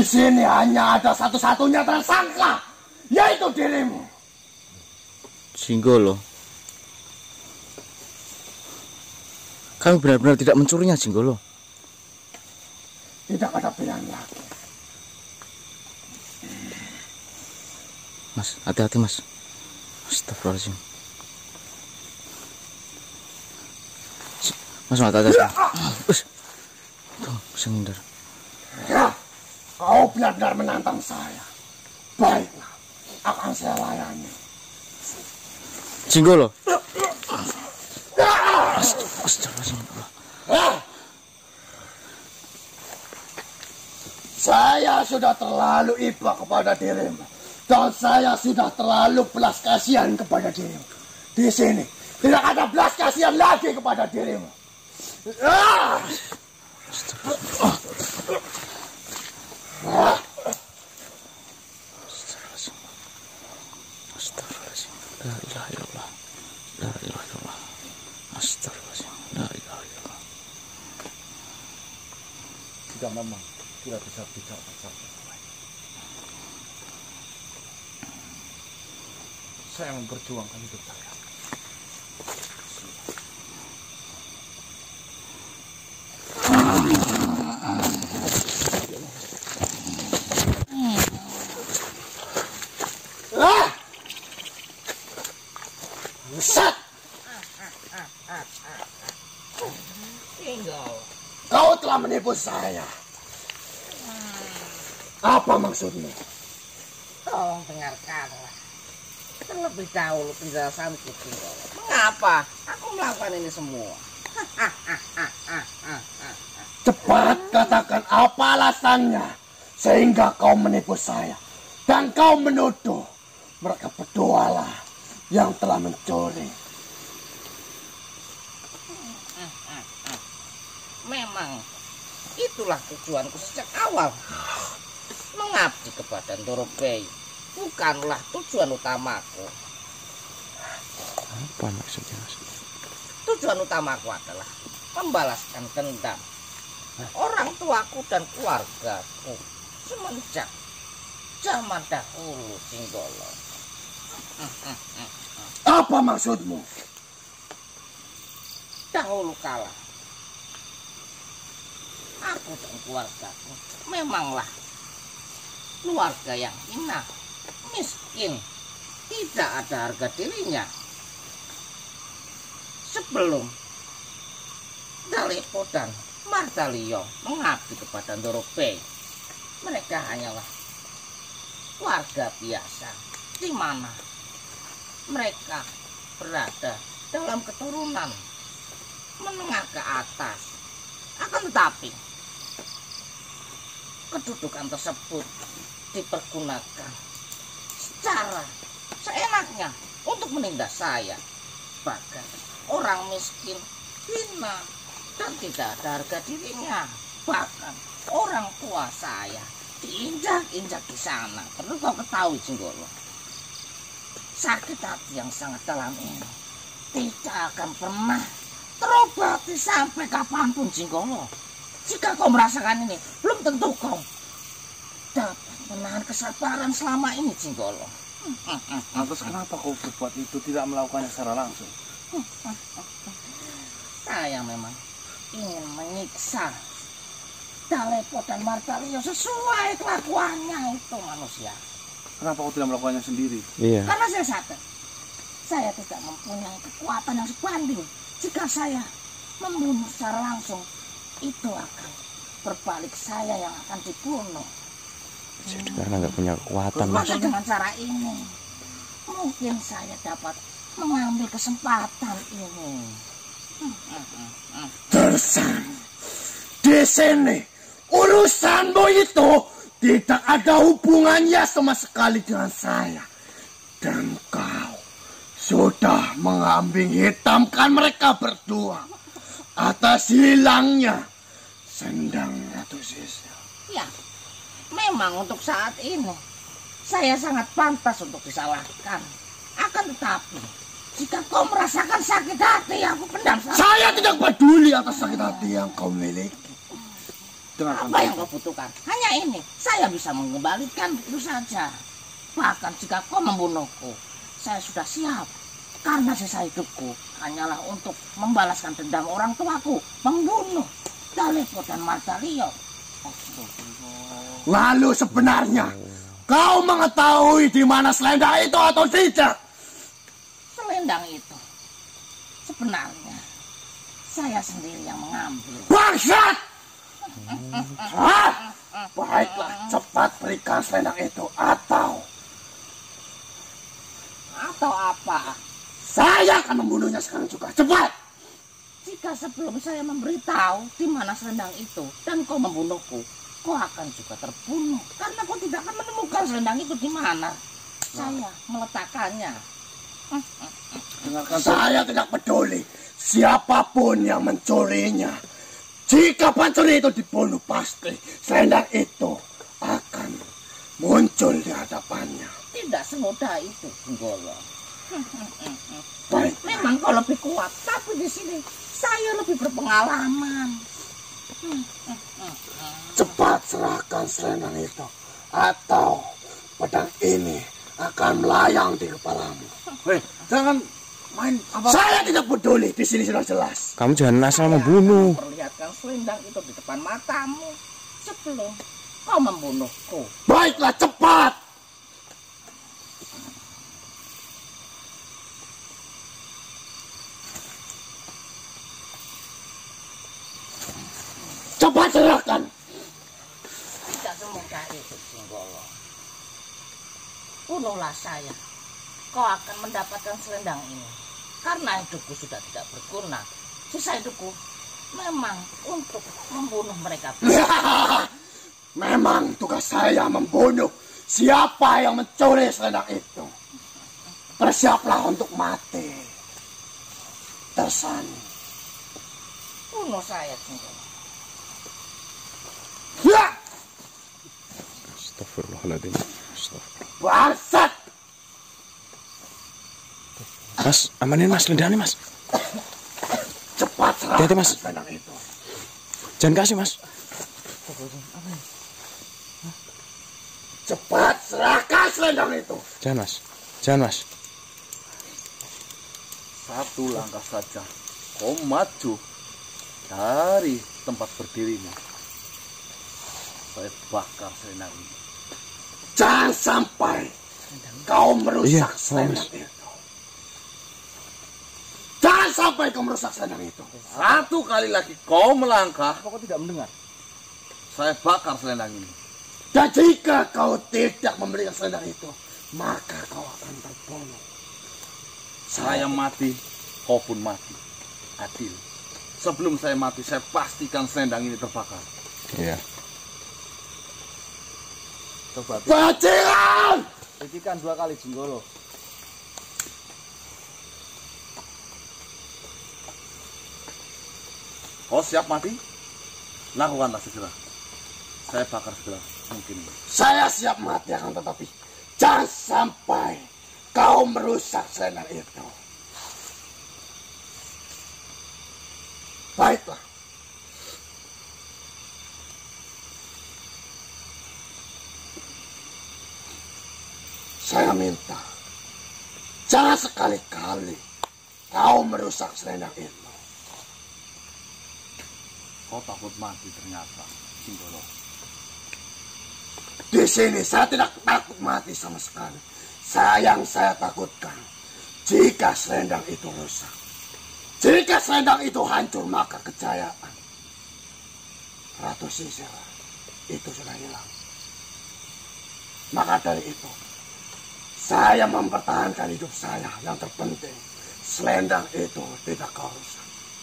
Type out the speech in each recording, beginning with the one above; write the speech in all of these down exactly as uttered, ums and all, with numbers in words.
Di sini hanya ada satu-satunya tersangka, yaitu dirimu. Jinggolo, kami benar-benar tidak mencurinya, Jinggolo. Tidak ada pilihan lagi. Mas, hati-hati mas. Astagfirullahaladzim. Mas, hati-hati. Us, tuh, bisa ngindar. Ya, kau benar-benar menantang saya. Baiklah, akan saya layani. Jinggolo. Astagfirullahaladzim. Saya sudah terlalu iba kepada dirimu. Dan saya sudah terlalu belas kasihan kepada dirimu. Di sini tidak ada belas kasihan lagi kepada dirimu. Ah! Ah! Astagfirullahaladzim. La ilaha illallah. La ilaha illallah. Astagfirullahaladzim. La ilaha illallah. Tidak, memang tidak bisa bicara bersama. Saya memperjuangkan hidup saya. Ah! Sat! Kau telah menipu saya. Apa maksudmu? Tolong dengarkanlah. Terlebih dahulu penjelasanku, Jinggolo. Mengapa aku melakukan ini semua? Cepat katakan apa alasannya sehingga kau menipu saya dan kau menuduh mereka berdualah yang telah mencuri. Memang itulah tujuanku sejak awal. Mengabdi kepada Ndoro Bey bukanlah tujuan utamaku. Apa maksudnya, Mas? Tujuan utamaku adalah membalaskan dendam orang tuaku dan keluargaku semenjak zaman dahulu, Jinggolo. Apa maksudmu? Dahulu kala aku dan keluargaku memanglah keluarga yang hina, miskin, tidak ada harga dirinya. Sebelum Dalepo dan Mardaliyo mengabdi kepada Ndoro Bey, mereka hanyalah warga biasa, di mana mereka berada dalam keturunan menengah ke atas. Akan tetapi kedudukan tersebut dipergunakan secara seenaknya untuk menindas saya. Bahkan orang miskin, hina, dan tidak ada harga dirinya. Bahkan orang tua saya diinjak-injak di sana. Perlu kau ketahui, Jinggolo, sakit hati yang sangat dalam ini tidak akan pernah terobati sampai kapanpun, Jinggolo. Jika kau merasakan ini, belum tentu kau dapat menahan kesabaran selama ini, Jinggolo. Lantas kenapa kau berbuat itu, tidak melakukannya secara langsung? Saya memang ingin menyiksa Dalepo dan Mardaliyo sesuai kelakuannya itu manusia. Kenapa kau tidak melakukannya sendiri? Iya. Karena saya sadar saya tidak mempunyai kekuatan yang sebanding. Jika saya membunuh secara langsung, itu akan berbalik saya yang akan dibunuh. Jadi karena nggak punya kekuatan. Maka dengan cara ini mungkin saya dapat mengambil kesempatan ini. Tersan, di sini urusanmu itu tidak ada hubungannya sama sekali dengan saya. Dan kau sudah mengambing hitamkan mereka berdua atas hilangnya sendang Ratu Sisil. Ya, memang untuk saat ini saya sangat pantas untuk disalahkan. Akan tetapi jika kau merasakan sakit hati yang aku pendam, saya tidak peduli atas sakit hati yang kau miliki. Apa yang kau butuhkan? Hanya ini, saya bisa mengembalikan itu saja. Bahkan jika kau membunuhku, saya sudah siap. Karena sisa hidupku hanyalah untuk membalaskan dendam orang tuaku, membunuh Dalepo dan Martalio. Lalu sebenarnya kau mengetahui di mana selendang itu atau tidak? Selendang itu sebenarnya saya sendiri yang mengambil. Bangsat! Hah? Baiklah, cepat berikan selendang itu atau Atau apa? saya akan membunuhnya sekarang juga. Cepat! Jika sebelum saya memberitahu di mana selendang itu dan kau membunuhku, kau akan juga terbunuh karena kau tidak akan menemukan selendang itu di mana saya meletakkannya. Dengarkan, saya tidak peduli siapapun yang mencurinya. Jika pencuri itu dibunuh, pasti selendang itu akan muncul di hadapannya. Tidak semudah itu, Senggolo. Baik. Memang kau lebih kuat, tapi di sini saya lebih berpengalaman. Cepat serahkan selendang itu, atau pedang ini akan melayang di kepalamu. Hei, jangan main apa? Saya tidak peduli, di sini sudah jelas. Kamu jangan asal Saya membunuh. akan perlihatkan selendang itu di depan matamu sebelum kau membunuhku. Baiklah, cepat. Cepat serahkan. Tidak semudah itu, Senggolo. Bunuhlah saya. Kau akan mendapatkan selendang ini. Karena hidupku sudah tidak berguna. Sisa hidupku memang untuk membunuh mereka. Memang tugas saya membunuh siapa yang mencuri selendang itu. Bersiaplah untuk mati. Tersani. Bunuh saya, Senggolo. Ya! Astagfirullahaladzim. Astagfirullah. Bangsat! Mas, amanin mas, selendangnya mas. Cepat serahkan Hati-hati, Mas. selendang itu. Jangan kasih mas. Cepat serahkan selendang itu. Jangan mas. Jangan mas. Satu langkah saja kau maju dari tempat berdirimu, saya bakar selendang ini. Jangan sampai kau merusak Iya, selendang Mas. itu. Jangan sampai kau merusak selendang itu. Satu kali lagi kau melangkah, Apa kau tidak mendengar? saya bakar selendang ini. Dan jika kau tidak memberikan selendang itu, maka kau akan terbunuh. Saya mati, kau pun mati. Adil. Sebelum saya mati, saya pastikan selendang ini terbakar. Iya. Coba Bajingan! pikirkan dua kali, Jenggolo. Kau siap mati? Lakukanlah segera. Saya bakar segera mungkin. Saya siap mati akan tetapi jangan sampai kau merusak selendang itu. Baiklah. Saya minta jangan sekali-kali kau merusak selendang itu. Kau takut mati ternyata, Senggolo. Di sini saya tidak takut mati sama sekali. Saya yang saya takutkan jika selendang itu rusak. Jika selendang itu hancur, maka kejayaan Ratu Sisir itu sudah hilang. Maka dari itu, saya mempertahankan hidup saya. Yang terpenting, selendang itu tidak kau rusak.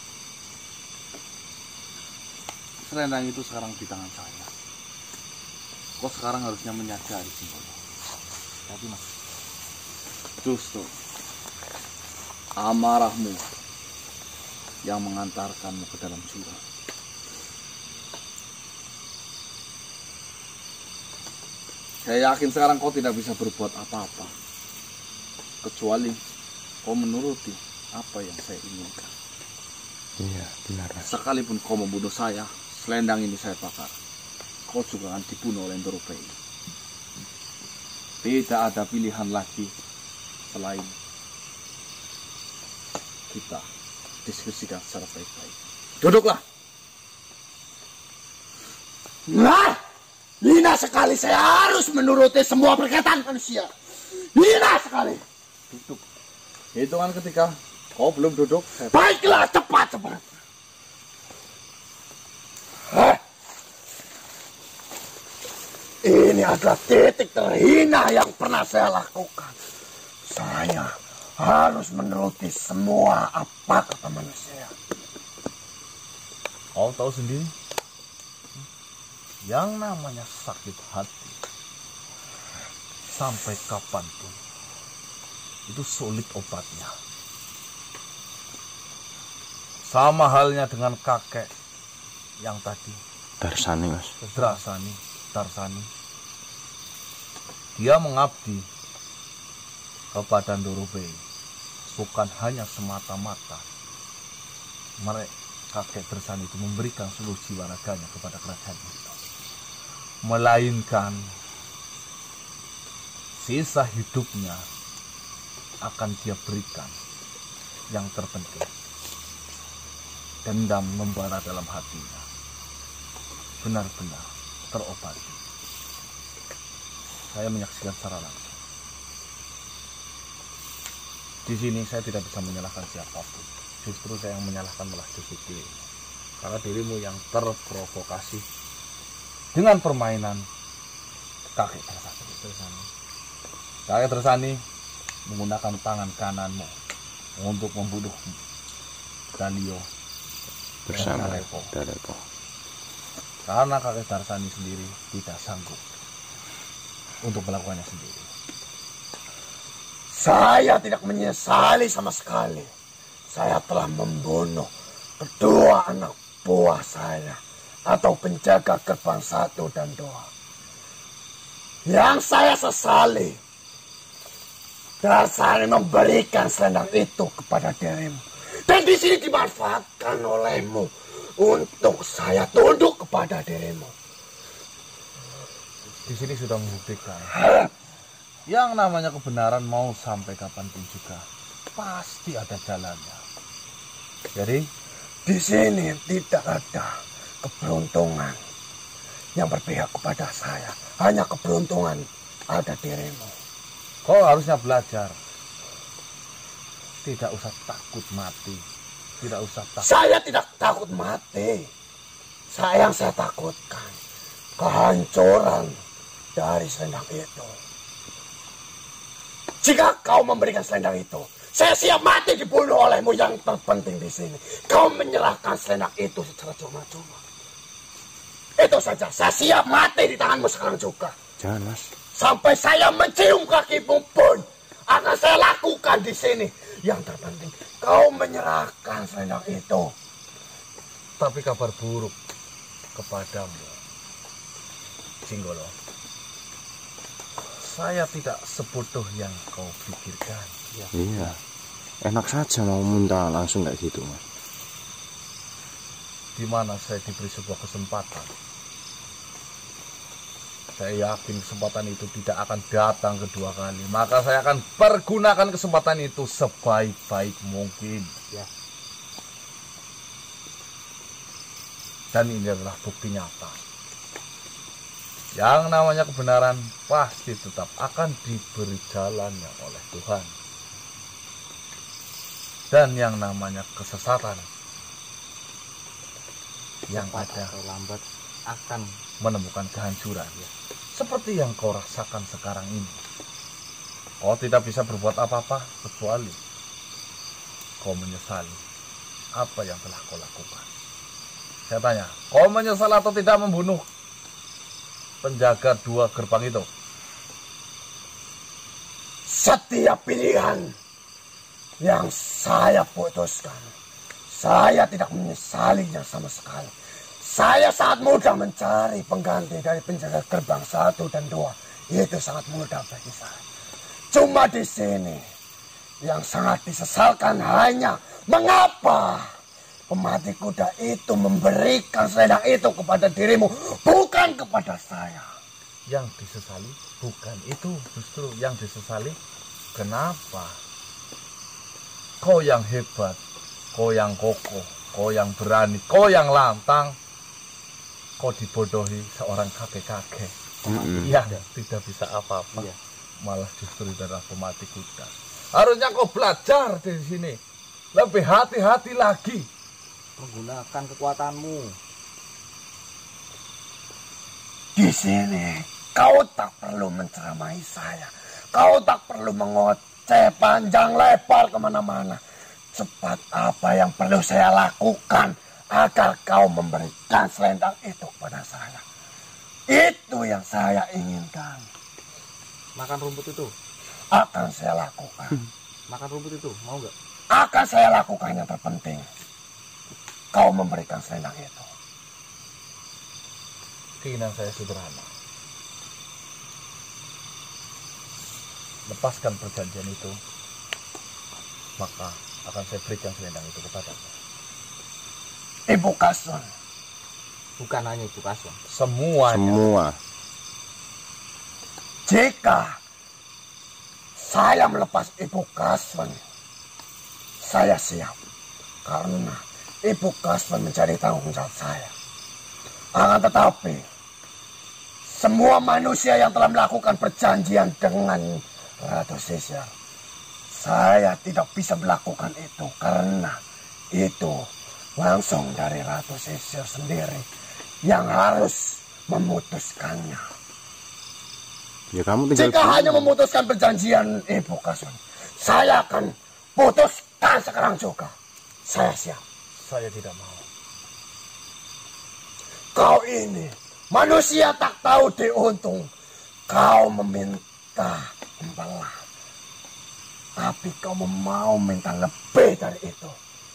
Selendang itu sekarang di tangan saya. Kau sekarang harusnya menyadari, Senggolo. Tapi mas, Justru amarahmu yang mengantarkanmu ke dalam jurang. Saya yakin sekarang kau tidak bisa berbuat apa-apa, kecuali kau menuruti apa yang saya inginkan. Iya, benar mas. Sekalipun kau membunuh saya, selendang ini saya bakar. kau juga akan dibunuh oleh Ndorobei. Tidak ada pilihan lagi selain kita diskusikan secara baik-baik. Duduklah. Nah, hina sekali saya harus menuruti semua perkataan manusia. Hina sekali. Duduk. Hitungan ketika kau belum duduk. Saya... Baiklah, cepat-cepat. Hah? Ini adalah titik terhina yang pernah saya lakukan. Saya harus menuruti semua apa kata manusia. Kau tahu sendiri, yang namanya sakit hati, sampai kapanpun, itu sulit obatnya. Sama halnya dengan kakek yang tadi. Darsani, Mas. Darsani, Darsani. Dia mengabdi kepada Ndorobei bukan hanya semata-mata mereka kakek Darsani itu memberikan seluruh jiwa raganya kepada kerajaan itu, melainkan sisa hidupnya akan dia berikan yang terpenting, dendam membara dalam hatinya benar-benar terobati. Saya menyaksikan secara langsung. Di sini saya tidak bisa menyalahkan siapapun. Justru saya yang menyalahkan malah diri. Karena dirimu yang terprovokasi dengan permainan kakek Darsani. Kakek Darsani menggunakan tangan kananmu untuk membunuh Dalio bersama Dalepo. Dalepo. Karena kakek Darsani sendiri tidak sanggup untuk melakukannya sendiri. Saya tidak menyesali sama sekali. Saya telah membunuh kedua anak buah saya atau penjaga gerbang satu dan dua. Yang saya sesali, Darsani memberikan selendang itu kepada dirimu. Dan di sini dimanfaatkan olehmu untuk saya tunduk kepada dirimu. Di sini sudah membuktikan yang namanya kebenaran mau sampai kapanpun juga pasti ada jalannya. Jadi di sini tidak ada keberuntungan yang berpihak kepada saya. Hanya keberuntungan ada dirimu. kau harusnya belajar. Tidak usah takut mati. Tidak usah takut. Saya tidak takut mati. Saya yang saya takutkan kehancuran dari selendang itu. Jika kau memberikan selendang itu, saya siap mati dibunuh olehmu. Yang terpenting di sini, kau menyerahkan selendang itu secara cuma-cuma. Itu saja, saya siap mati di tanganmu sekarang juga. Jangan, Mas. Sampai saya mencium kakimu pun akan saya lakukan di sini. Yang terpenting, kau menyerahkan selendang itu. Tapi kabar buruk kepadamu, Jinggolo. Saya tidak sebodoh yang kau pikirkan. Ya. Iya. Enak saja mau muntah langsung kayak gitu, Mas. Di mana saya diberi sebuah kesempatan. Saya yakin kesempatan itu tidak akan datang kedua kali. Maka saya akan pergunakan kesempatan itu sebaik-baik mungkin. Ya. Dan ini adalah bukti nyata. Yang namanya kebenaran pasti tetap akan diberi jalannya oleh Tuhan. Dan yang namanya kesesatan yang ada atau lambat akan menemukan kehancuran. Ya. Seperti yang kau rasakan sekarang ini. Kau tidak bisa berbuat apa-apa kecuali kau menyesali apa yang telah kau lakukan. Saya tanya, kau menyesal atau tidak membunuh penjaga dua gerbang itu? Setiap pilihan yang saya putuskan, saya tidak menyesalinya sama sekali. Saya sangat mudah mencari pengganti dari penjaga gerbang satu dan dua. Itu sangat mudah bagi saya. Cuma di sini yang sangat disesalkan hanya mengapa pemati kuda itu memberikan selendang itu kepada dirimu, bukan Katakan kepada saya. Yang disesali bukan itu, justru yang disesali kenapa kau yang hebat, kau yang kokoh, kau yang berani, kau yang lantang, kau dibodohi seorang kakek-kakek Mm-mm. yang tidak bisa apa-apa, Iya. malah justru adalah pemati kuda. Harusnya kau belajar di sini, lebih hati-hati lagi. Menggunakan kekuatanmu. Di sini kau tak perlu menceramahi saya. Kau tak perlu mengoceh panjang lebar kemana-mana. Cepat apa yang perlu saya lakukan agar kau memberikan selendang itu kepada saya. Itu yang saya inginkan. Makan rumput itu. Akan saya lakukan. Makan rumput itu. Mau nggak? Akan saya lakukan yang terpenting. Kau memberikan selendang itu. Keinginan saya sederhana. Lepaskan perjanjian itu, maka akan saya berikan selendang itu kepadamu. Ibu Kasun. Bukan hanya Ibu Kasun. Semuanya. Semua. Jika saya melepas Ibu Kasun, saya siap. Karena Ibu Kasun menjadi tanggung jawab saya. Akan tetapi, semua manusia yang telah melakukan perjanjian dengan Ratu Sisir, saya tidak bisa melakukan itu karena itu langsung dari Ratu Sisir sendiri yang harus memutuskannya. Ya kamu tinggal Jika hanya memutuskan perjanjian Ibu Kasun, saya akan putuskan sekarang juga. Saya siap. Saya tidak mau. Kau ini manusia tak tahu diuntung. Kau meminta imbalan, tapi kau mau minta lebih dari itu.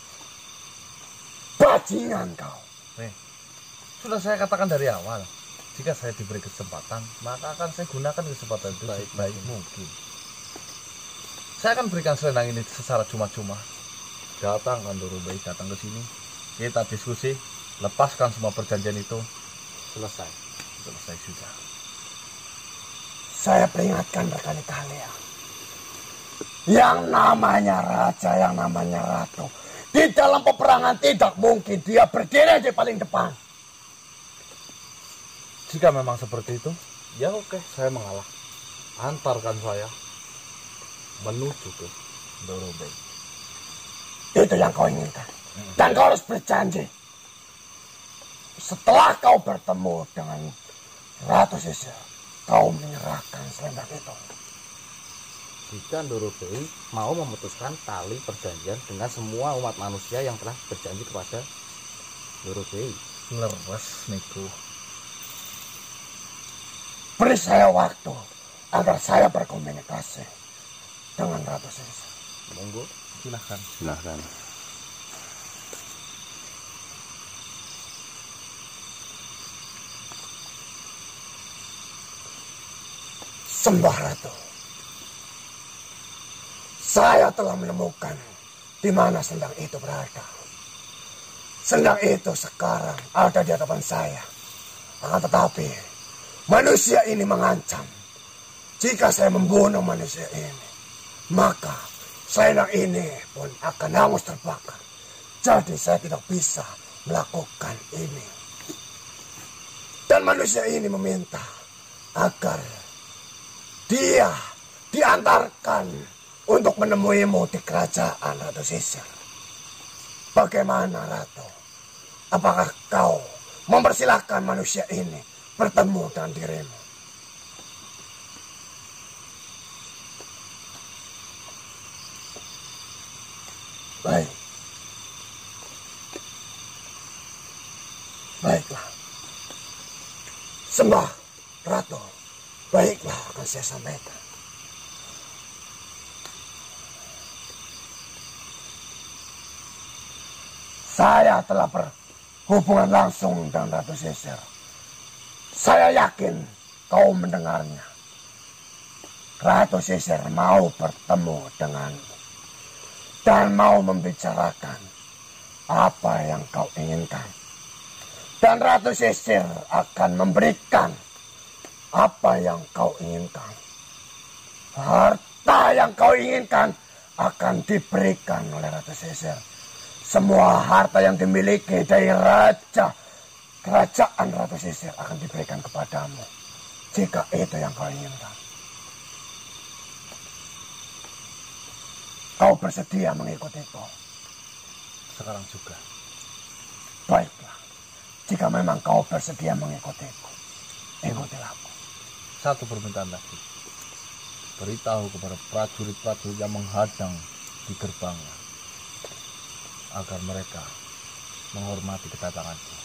Bajingan kau. Nih, sudah saya katakan dari awal, jika saya diberi kesempatan, maka akan saya gunakan kesempatan itu Baik, sebaik mungkin. Saya akan berikan selendang ini secara cuma-cuma. Datang kan Dorobei, datang ke sini, kita diskusi, lepaskan semua perjanjian itu, Selesai. selesai sudah. Saya peringatkan berkali-kali ya. Yang namanya raja, yang namanya ratu, di dalam peperangan tidak mungkin dia berdiri di paling depan. Jika memang seperti itu, ya oke, saya mengalah. Antarkan saya menuju ke Dorobei. Itu yang kau inginkan. Dan kau harus berjanji. Setelah kau bertemu dengan Ratu Sisir, kau menyerahkan selendang itu. Jika Dorobei mau memutuskan tali perjanjian dengan semua umat manusia yang telah berjanji kepada Dorobei. Leres niku. Beri saya waktu agar saya berkomunikasi dengan Ratu Sisir. Monggo. Silahkan. silahkan. Sembah Ratu. Saya telah menemukan di mana selendang itu berada. Selendang itu sekarang ada di hadapan saya. Akan tetapi, manusia ini mengancam. Jika saya membunuh manusia ini, maka selendang ini pun akan hangus terbakar. Jadi saya tidak bisa melakukan ini. Dan manusia ini meminta agar dia diantarkan untuk menemuimu di kerajaan Ratu Sisir. Bagaimana Ratu? Apakah kau mempersilahkan manusia ini bertemu dengan dirimu? Baik. Baiklah. Sembah Ratu. Baiklah, akan saya sampaikan. Saya telah berhubungan langsung dengan Ratu Sisir. Saya yakin kau mendengarnya. Ratu Sisir mau bertemu denganmu dan mau membicarakan apa yang kau inginkan. Dan Ratu Sisir akan memberikan apa yang kau inginkan. Harta yang kau inginkan akan diberikan oleh Ratu Sisir. Semua harta yang dimiliki dari raja kerajaan Ratu Sisir akan diberikan kepadamu. Jika itu yang kau inginkan. Kau bersedia mengikutiku? Sekarang juga. Baiklah. Jika memang kau bersedia mengikutiku, ikutilah aku. Satu permintaan lagi. Beritahu kepada prajurit-prajurit yang menghadang di gerbangnya agar mereka menghormati kedatanganku.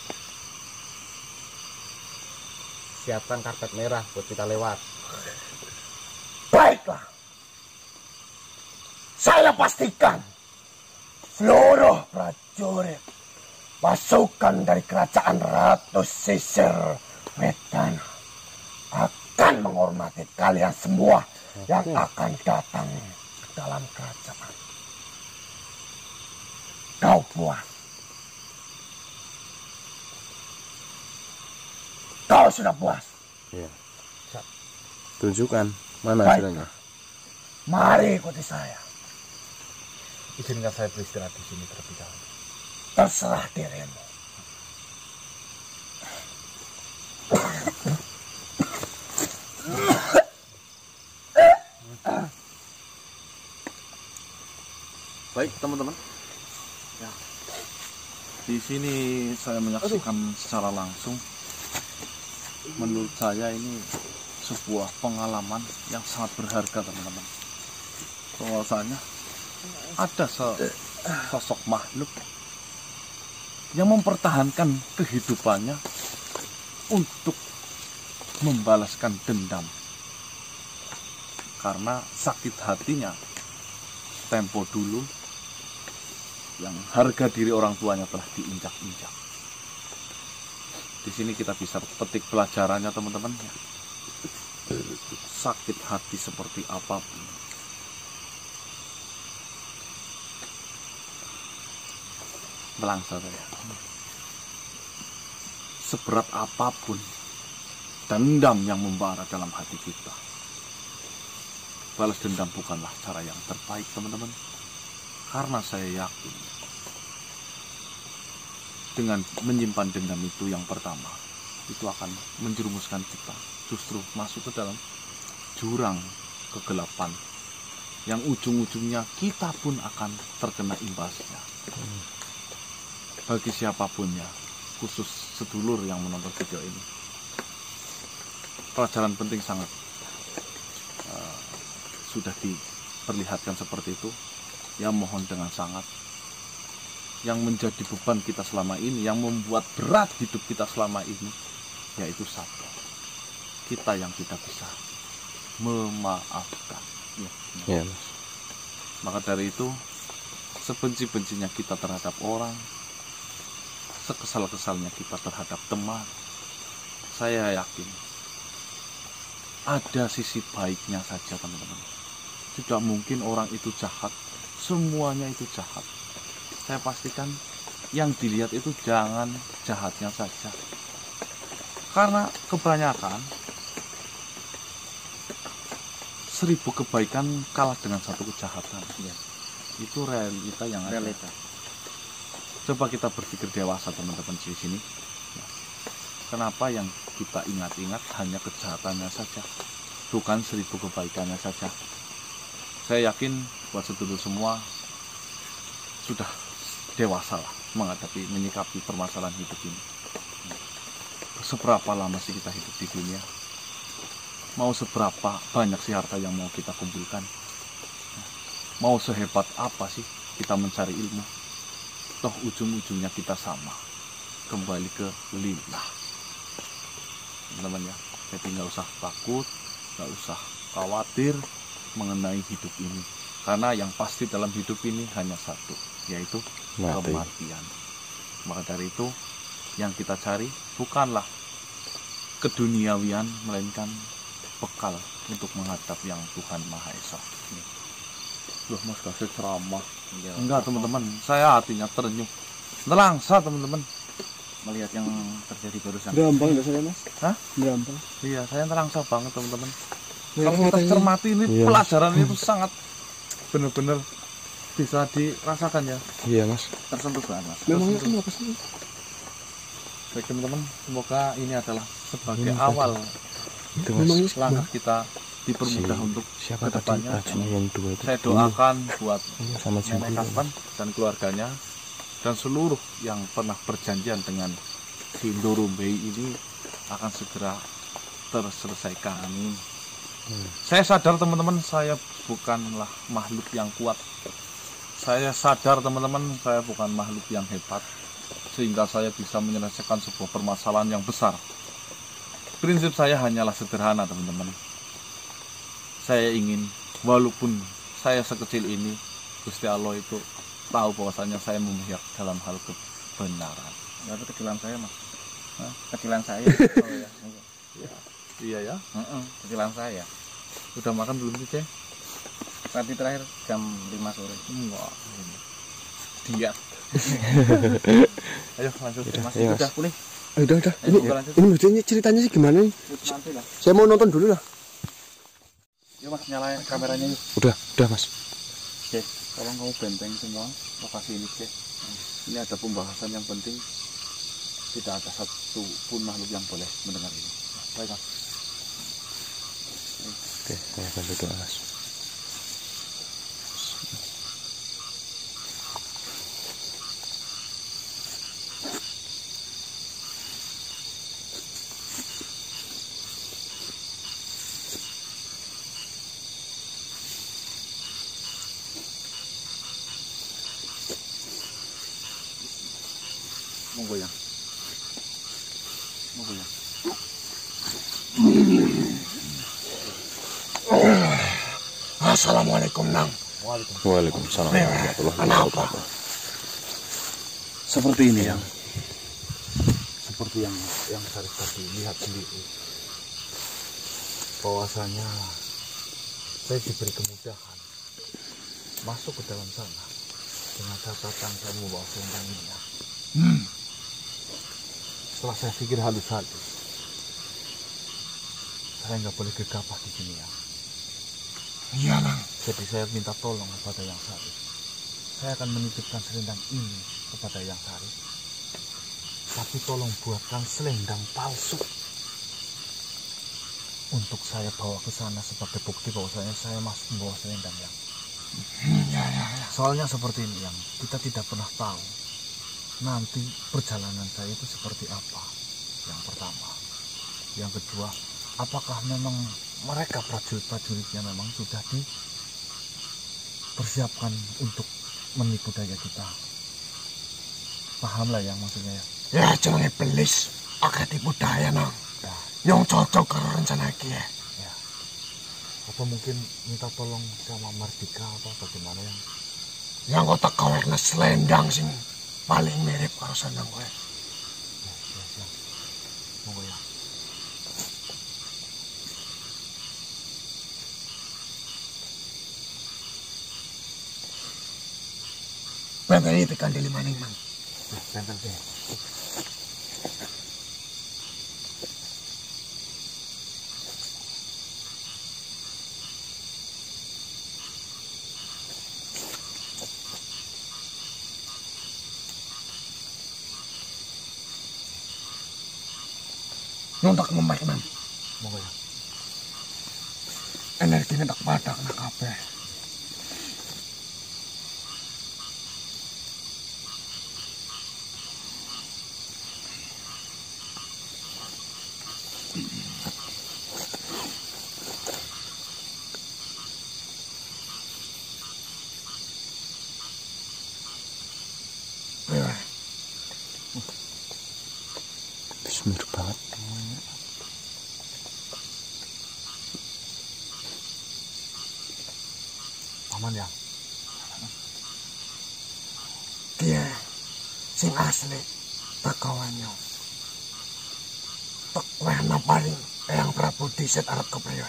Siapkan karpet merah buat kita lewat. Baiklah. Saya pastikan seluruh prajurit pasukan dari kerajaan Ratu Sisir Wedana akan menghormati kalian semua yang akan datang ke dalam kerajaan. Kau puas? Kau sudah puas? Iya. Tunjukkan mana Baik. hasilnya. Mari ikuti saya. Izinkan saya beristirahat di sini terlebih dahulu. Terserah dirimu. Baik teman-teman. Ya. Di sini saya menyaksikan secara langsung. Menurut saya ini sebuah pengalaman yang sangat berharga teman-teman. Bahwasanya ada sosok makhluk yang mempertahankan kehidupannya untuk membalaskan dendam karena sakit hatinya tempo dulu yang harga diri orang tuanya telah diinjak-injak. Di sini kita bisa petik pelajarannya teman-teman. Sakit hati seperti apapun, melangsa saya. Seberat apapun dendam yang membara dalam hati kita, balas dendam bukanlah cara yang terbaik teman-teman. Karena saya yakin dengan menyimpan dendam itu yang pertama, itu akan menjerumuskan kita justru masuk ke dalam jurang kegelapan yang ujung-ujungnya kita pun akan terkena imbasnya. Bagi siapapunnya, khusus sedulur yang menonton video ini, pelajaran penting sangat uh, sudah diperlihatkan seperti itu. Yang mohon dengan sangat, yang menjadi beban kita selama ini, yang membuat berat hidup kita selama ini, yaitu satu, kita yang tidak bisa memaafkan. Ya, Iya, Mas. Maka dari itu, sebenci-bencinya kita terhadap orang, sekesal-kesalnya kita terhadap teman, saya yakin ada sisi baiknya saja teman-teman. Tidak mungkin orang itu jahat, semuanya itu jahat. Saya pastikan yang dilihat itu jangan jahatnya saja, karena kebanyakan seribu kebaikan kalah dengan satu kejahatan. Ya, itu realita yang ada. Realita. Coba kita berpikir dewasa teman-teman di sini. Ya. Kenapa yang kita ingat-ingat hanya kejahatannya saja, bukan seribu kebaikannya saja? Saya yakin buat sedulur semua sudah dewasa lah menghadapi, menyikapi permasalahan hidup ini. Seberapa lama sih kita hidup di dunia? Mau seberapa banyak sih harta yang mau kita kumpulkan? Mau sehebat apa sih kita mencari ilmu? Toh ujung-ujungnya kita sama, kembali ke lillah. Teman-teman ya, jadi nggak usah takut, nggak usah khawatir mengenai hidup ini, karena yang pasti dalam hidup ini hanya satu, yaitu Mati. kematian. Maka dari itu yang kita cari bukanlah keduniawian, melainkan bekal untuk menghadap yang Tuhan Maha Esa. Loh mas kasih ceramah? Enggak teman-teman, saya hatinya terenyuh, nelangsa teman-teman. melihat yang terjadi barusan. Berambang enggak saya Mas? Hah? Berambang. Iya, saya terangsa banget teman-teman. Ya, Kalau kita katanya- cermati ini Iya. pelajaran itu sangat benar-benar bisa dirasakan ya. Iya Mas. Tersentuh banget Mas. Memangnya Tersentuh. kenapa sih? Baik teman-teman, semoga ini adalah sebagai Ini awal Itu Mas. langkah kita dipermudah Si- untuk Siapa tadi kedepannya. bajunya yang dua itu? Saya doakan buat Iya, sama Nenek Jempol. Kasman dan keluarganya dan seluruh yang pernah berjanjian dengan si Ndorombei ini akan segera terselesaikan. Amin. Hmm. Saya sadar teman-teman, saya bukanlah makhluk yang kuat. Saya sadar teman-teman, saya bukan makhluk yang hebat sehingga saya bisa menyelesaikan sebuah permasalahan yang besar. Prinsip saya hanyalah sederhana teman-teman. Saya ingin, walaupun saya sekecil ini, Gusti Allah itu tahu bahwasanya saya memihak dalam hal kebenaran. Berarti kecilan saya mas. Hah? Kecilan saya. Oh ya. Iya ya. Heeh, kecilan saya. Udah makan belum sih, Ceh? Tadi terakhir jam lima sore. Wah, diet. Ayo lanjut Mas. Iya, Mas. Udah kuning. Eh, udah udah. Ayo, Ini lanjut. ini maksudnya ceritanya sih gimana nih? Terus nanti lah. Saya mau nonton dulu lah. Yuk Mas, nyalain kameranya yuk. Udah, udah Mas. Oke, tolong kamu benteng semua lokasi ini, Ceh. Ini ada pembahasan yang penting. Tidak ada satu pun makhluk yang boleh mendengar ini. Nah, baik Mas. Oke, saya akan berdoa Mas. Monggo ya. Monggo ya. Assalamualaikum Nang. Waalaikumsalam warahmatullahi Kenapa? wabarakatuh. Seperti ini yang seperti yang yang saya tadi lihat sendiri, bahwasanya saya diberi kemudahan masuk ke dalam sana dengan catatan saya membawa selendang ini ya. Hmm. Setelah saya pikir halus-halus, saya nggak boleh gegabah di sini ya. Iya Nang. Jadi saya minta tolong kepada Yang Sari. Saya akan menitipkan selendang ini kepada Yang Sari. Tapi tolong buatkan selendang palsu untuk saya bawa ke sana sebagai bukti bahwasanya saya masih membawa selendang yang. Hmm, ya, ya, ya. Soalnya seperti ini yang kita tidak pernah tahu nanti perjalanan saya itu seperti apa. Yang pertama, yang kedua, apakah memang mereka prajurit-prajuritnya memang sudah dipersiapkan untuk menipu daya kita. Paham lah yang maksudnya ya. Ya jenenge belis, akeh tipu daya Nang. Nah, Yang cocok karo rencana iki ya. ya. Apa mungkin minta tolong sama Mardika apa bagaimana yang Yang kok teko werna selendang sing paling mirip karo selendang kowe. ya, ya, siap. Monggo ya. Benteng iki tekan di maning Mang. Ya, benteng deh. Nyontak memek Nang. Monggo ya. Energine tak padak nak kabeh. Ya, Bismillah banget. Aman ya. dia sing asli tekawannya. Tekwena paling yang Prabu Diset arep kepriwe.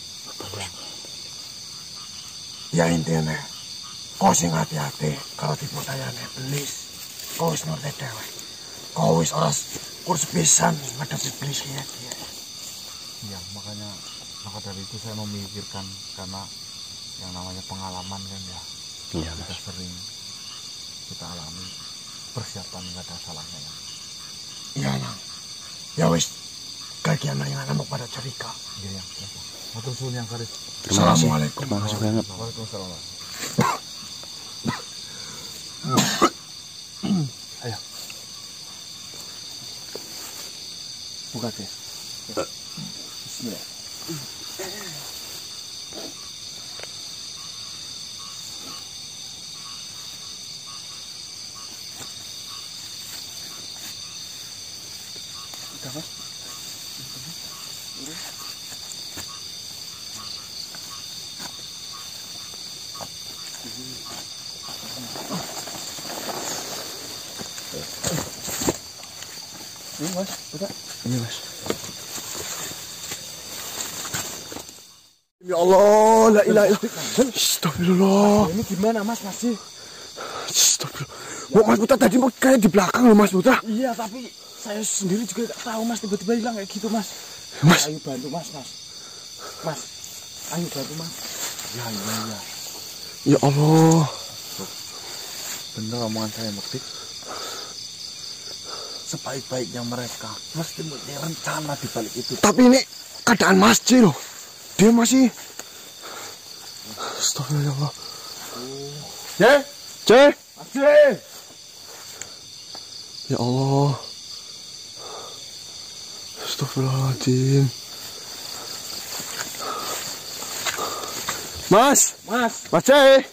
Ya intinya kau sing hati-hati kalau tipu dayane belis kau wis ngerti dhewe. kau wis ora kurus pisan ngadep iblis ya. Ya, makanya maka dari itu saya memikirkan karena yang namanya pengalaman kan ya. Iya, kita sering kita alami, persiapan nggak ada salahnya ya. Iya nang. Ya wis kagian yang anak pada cerita. Iya ya. Matur suwun yang karis. Assalamualaikum. Terima kasih banget. Waalaikumsalam. Ayo. Buka deh. Bismillah. Udah, Mas? Udah. Ini Mas, udah. Ini Mas. Ya Allah, la ilaha illallah. Astagfirullah. Ini gimana Mas masih? Astagfirullah. Mau Mas Putra tadi mau kayak di belakang loh Mas Putra. Iya, tapi saya sendiri juga gak tahu Mas, tiba-tiba hilang kayak gitu Mas. Mas, Ayo bantu Mas, Mas. Mas, ayo bantu Mas. Ya, iya, iya. ya Allah. Bener omongan saya, Mektik. Sebaik-baiknya mereka mesti punya rencana di balik itu. Tapi ini keadaan Mas C loh. Dia masih. Astagfirullah. C, C. Mas C. Ya Allah. Astagfirullahaladzim. Mas. Mas, Mas C.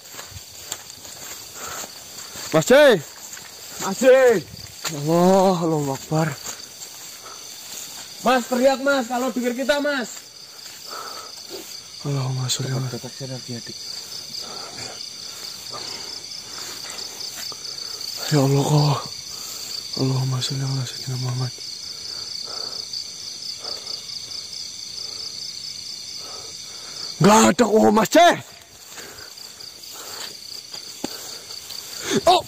Mas C. Mas C. Ya Allah, Allahu Akbar. Mas teriak Mas, kalau dengar kita Mas. Allahumma sholli ala Deteksi energi adik. Ya Allah kok. Allahumma sholli ala sayyidina Muhammad. Nggak ada kok Mas C. Oh.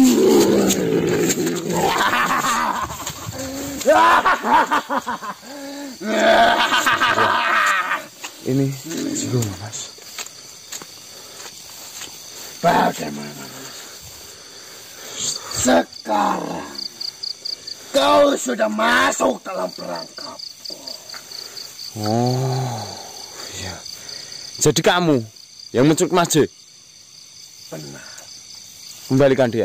Ini sebelum Mas. Bagaimana sekarang kau sudah masuk dalam perangkap. Oh, iya. Jadi kamu yang menculik Mas J. Benar. Kembalikan dia.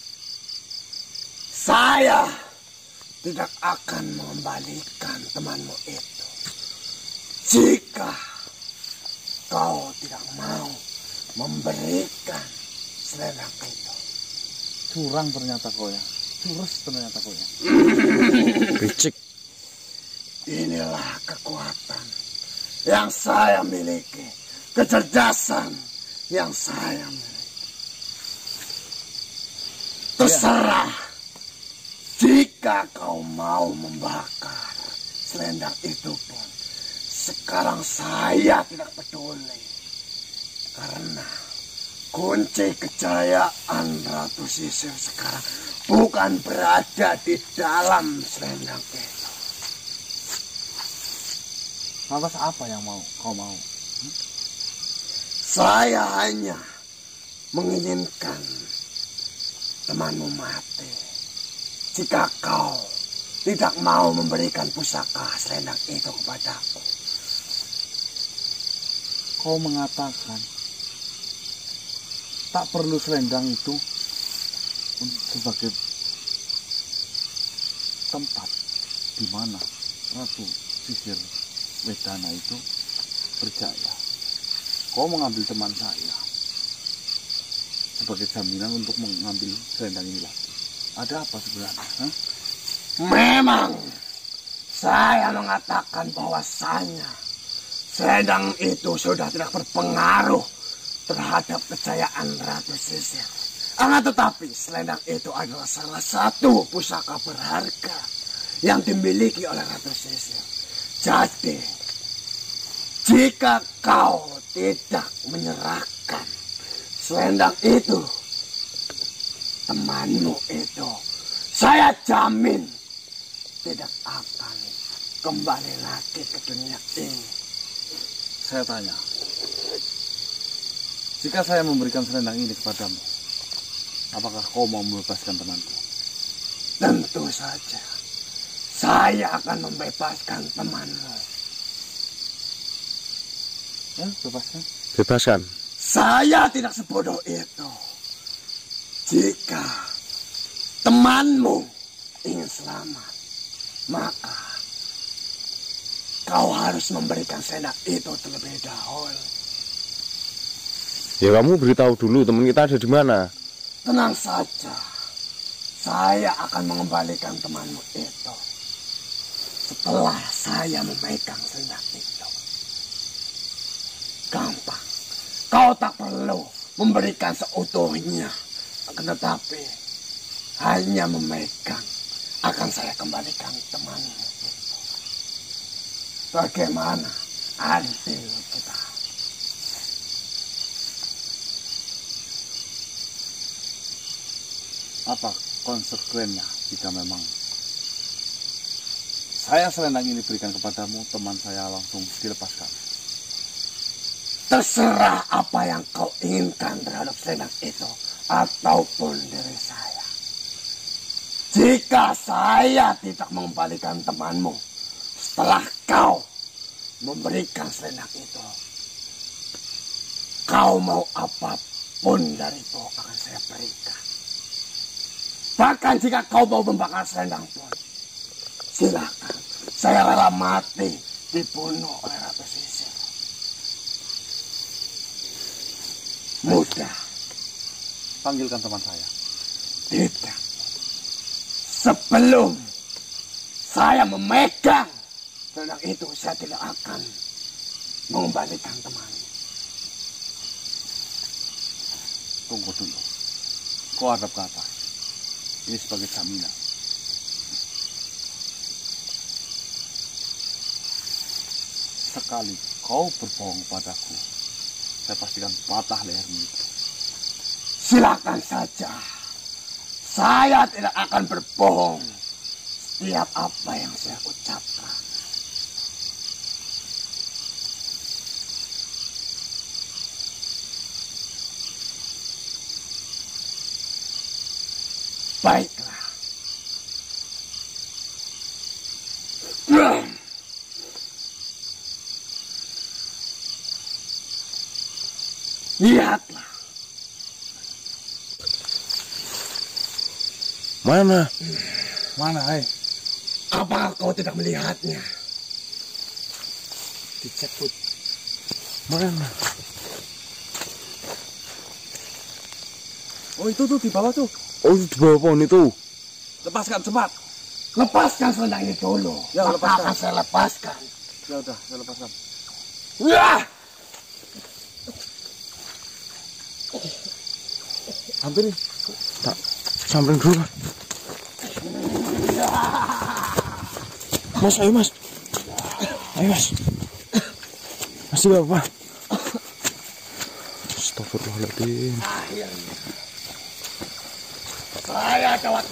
Saya tidak akan mengembalikan temanmu itu jika kau tidak mau memberikan selendang itu. Curang ternyata kau ya. Curus ternyata kau ya. Ricik. Inilah kekuatan yang saya miliki, kecerdasan yang saya miliki. Terserah jika kau mau membakar selendang itu pun, sekarang saya tidak peduli. Karena kunci kejayaan Ratu Sisir sekarang bukan berada di dalam selendang itu. Lantas apa yang mau kau mau? Hmm? Saya hanya menginginkan temanmu mati jika kau tidak mau memberikan pusaka selendang itu kepadaku. Kau mengatakan tak perlu selendang itu sebagai tempat di mana Ratu Sisir Wedana itu berjaya. Kau mengambil teman saya sebagai jaminan untuk mengambil selendang ini lagi. Ada apa sebenarnya? Huh? Memang saya mengatakan bahwasanya selendang itu sudah tidak berpengaruh terhadap kejayaan Ratu Sisir. Akan tetapi selendang itu adalah salah satu pusaka berharga yang dimiliki oleh Ratu Sisir. Jadi, jika kau tidak menyerahkan selendang itu, temanmu itu saya jamin tidak akan kembali lagi ke dunia ini. Saya tanya, jika saya memberikan selendang ini kepadamu, apakah kau mau membebaskan temanku? Tentu saja, saya akan membebaskan temanmu. Ya, bebaskan. Bebaskan. Saya tidak sebodoh itu. Jika temanmu ingin selamat, maka kau harus memberikan selendang itu terlebih dahulu. Ya kamu beritahu dulu teman kita ada di mana. Tenang saja, saya akan mengembalikan temanmu itu setelah saya memegang selendang itu. Gampang, kau tak perlu memberikan seutuhnya, akan tetapi hanya memegang akan saya kembalikan temanmu itu. Bagaimana adil kita? Apa konsekuensinya jika memang saya selendang ini berikan kepadamu, teman saya langsung dilepaskan? Terserah apa yang kau inginkan terhadap selendang itu ataupun diri saya. Jika saya tidak mengembalikan temanmu setelah kau memberikan selendang itu, kau mau apapun dariku akan saya berikan. Bahkan jika kau mau membakar selendang pun, silakan. Saya rela mati dibunuh oleh Ratu Sisir. Mudah. Panggilkan teman saya. Tidak. Sebelum saya memegang selendang itu, saya tidak akan mengembalikan teman. Tunggu dulu. Kau hadap ke atas. Ini sebagai jaminan. Sekali kau berbohong padaku, saya pastikan patah lehermu itu. Silakan saja. Saya tidak akan berbohong setiap apa yang saya ucapkan. Baiklah. Lihatlah. Mana? Mana, hai? Apakah kau tidak melihatnya? Dicekut. Mana? Oh, itu tuh di bawah tuh. Oh, di bawah pohon itu. Lepaskan cepat. Lepaskan selendang ini dulu. Ya, Maka lepaskan. akan saya lepaskan. Ya udah, saya lepaskan. Wah! Hampir nih. Tak samperin dulu, Mas. Mas, ayo Mas. Ayo Mas. Masih apa? Astagfirullahaladzim. Akhirnya saya dapat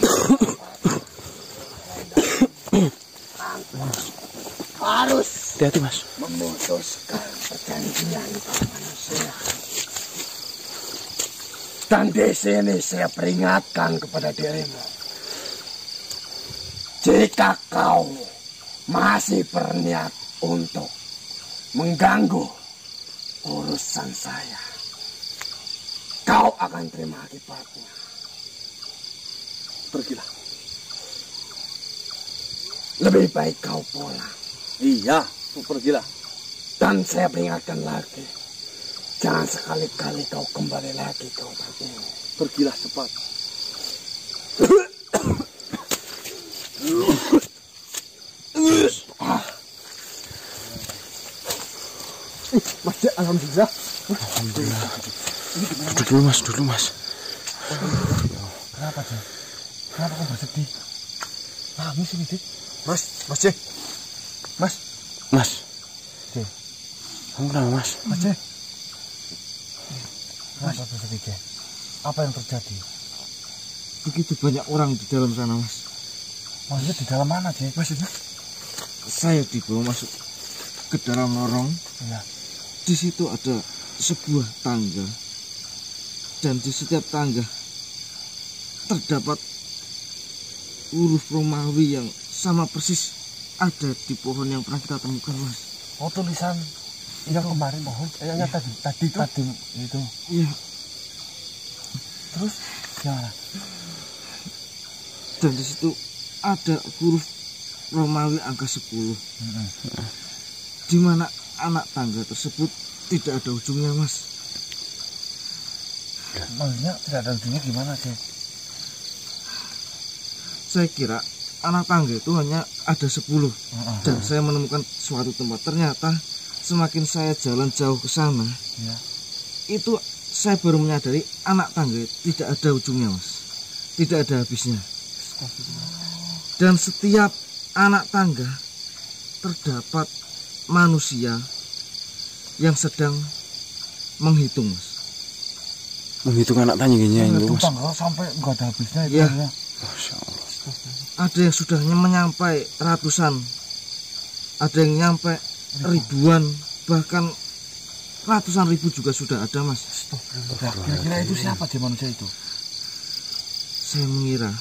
harus Hati-hati Mas. memutuskan perjanjian dengan manusia. Dan di sini saya peringatkan kepada dirimu, jika kau masih berniat untuk mengganggu urusan saya, kau akan terima akibatnya. Pergilah. Lebih baik kau pulang. Iya, pergilah. Dan saya peringatkan lagi, jangan sekali-kali kau kembali lagi ke hutan ini. Pergilah cepat. Ah. Mas, alhamdulillah. Alhamdulillah. Duduk dulu Mas, dulu Mas. Kenapa, Jeng? Kenapa kau bersedih? Nangis ini, Dik. Mas, Mas Jeng. Mas. Mas. Jeng. Kamu kenapa Mas? Mas, Jeng. Kenapa bersedih, Jeng? Apa yang terjadi? begitu banyak orang di dalam sana, Mas. Maksudnya di dalam mana, Cek? Maksudnya saya dibawa masuk ke dalam lorong. Iya. Di situ ada sebuah tangga. Dan di setiap tangga terdapat huruf Romawi yang sama persis ada di pohon yang pernah kita temukan, Mas. Oh, tulisan yang kemarin pohon? Eh, yang tadi, tadi, tadi itu. Iya. Terus gimana? Dan di situ ada huruf Romawi angka sepuluh. Hmm. Di mana anak tangga tersebut tidak ada ujungnya, Mas. Maksudnya tidak ada ujungnya gimana, Cek? Saya kira anak tangga itu hanya ada sepuluh. Uh-uh. Dan saya menemukan suatu tempat. Ternyata semakin saya jalan jauh ke sana, Ya. itu saya baru menyadari anak tangga tidak ada ujungnya, Mas. Tidak ada habisnya. Dan setiap anak tangga terdapat manusia yang sedang menghitung, Mas. Menghitung anak tangga-nya itu, Itu Mas. tanggal sampai nggak ada habisnya itu. Iya. Ya. Masya Allah. Ada yang sudah menyampai ratusan, ada yang nyampe ribuan, bahkan ratusan ribu juga sudah ada, Mas. Nah, kira-kira itu siapa dia manusia itu? Saya mengira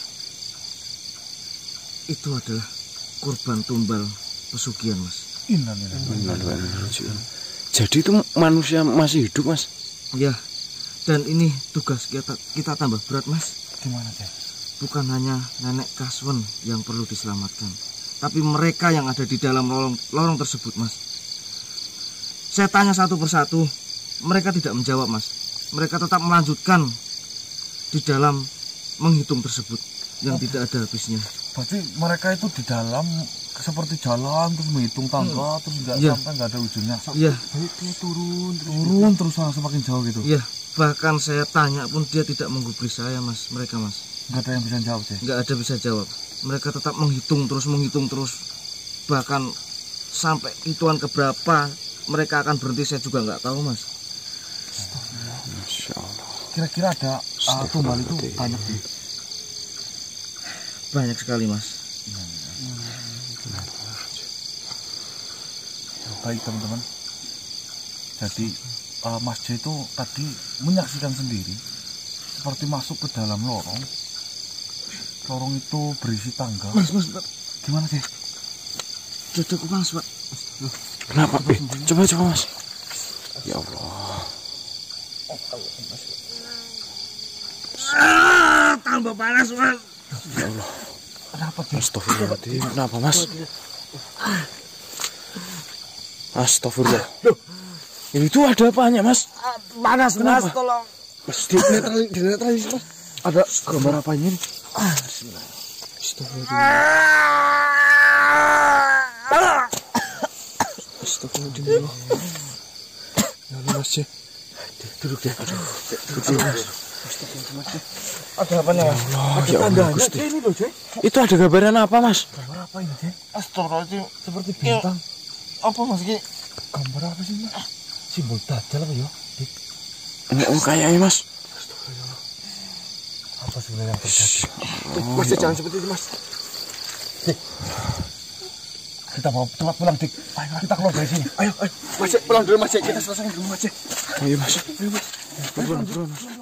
itu adalah korban tumbal pesugihan, Mas. Innalillahi. Jadi itu manusia masih hidup, Mas? Ya, dan ini tugas kita kita tambah berat, Mas. Gimana, Cek? Bukan hanya nenek Kaswen yang perlu diselamatkan, tapi mereka yang ada di dalam lorong, lorong tersebut, Mas. Saya tanya satu persatu, mereka tidak menjawab, Mas. Mereka tetap melanjutkan di dalam menghitung tersebut yang oh. tidak ada habisnya. Berarti mereka itu di dalam seperti jalan terus menghitung tangga hmm. terus nggak ya. sampai nggak ada ujungnya. Iya. Dia turun, turun terus semakin jauh gitu. Iya. Bahkan saya tanya pun dia tidak menggubris saya, Mas. Mereka, Mas. Nggak ada yang bisa jawab, sih. Nggak ada bisa jawab. Mereka tetap menghitung terus, menghitung terus. Bahkan sampai hitungan keberapa mereka akan berhenti saya juga nggak tahu, Mas. Masya Allah. Kira-kira ada uh, tumbal itu banyak sih. Banyak sekali, Mas. Baik, teman-teman. Jadi uh, Mas J itu tadi menyaksikan sendiri seperti masuk ke dalam lorong. Lorong itu berisi tangga. Mas, Mas, Mas. Gimana, sih? Duduk, Mas, Pak. Kenapa, Be? Coba, coba, Mas. Ya Allah. Ah, tambah panas, Mas. Ya Allah. Kenapa, Be? Astagfirullahaladzim. Kenapa, Mas? Astagfirullah. Loh, ini tuh ada apanya, Mas? Panas, Mas, tolong. Mas, dinetralis, Mas. Ada gambar apanya ini? Ah, Astagfirullah. Astagfirullah. Ya Allah, Mas, ya. Duduk deh. Duduk, Mas. Ada apanya, Mas? Ya Allah, Gusti. Itu ada gambaran apa, Mas? Gambar apa ini, Cek? Astagfirullahaladzim. Seperti bintang. Apa, Mas? Ini Gambar apa sih, Mas? Simbol dajjal apa ya? Oh, kayaknya, Mas. Apa sebenarnya yang terjadi? Mas, jangan seperti itu, Mas. Dik, kita mau cepat pulang, Dik. Ayo, kita keluar dari sini. Ayo, ayo. Mas, pulang dulu, Mas. Kita selesaikan dulu, Mas. Ayo, Mas. Ayo, Mas. Pulang, pulang, Mas.